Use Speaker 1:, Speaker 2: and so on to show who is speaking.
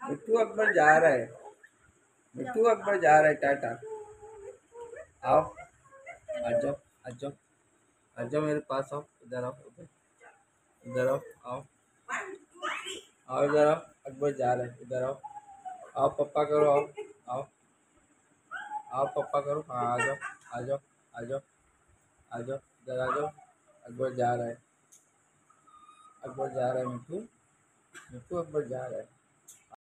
Speaker 1: मिट्टू अकबर जा रहा है। मिट्टू अकबर जा रहा है, टाटा। आओ, आ जाओ, आ जाओ, आ जाओ मेरे पास आओ, इधर आओ, इधर आओ, आओ, आओ इधर आओ। अकबर जा रहा है, इधर आओ। आओ पप्पा करो, आओ, आओ, आओ पप्पा करो। हाँ आ जाओ, आ जाओ, आ जाओ, आ जाओ, इधर आ जाओ। अकबर जा रहा है, अकबर जा रहा है, मिट्टू, मिट्टू अकबर जा रहा है।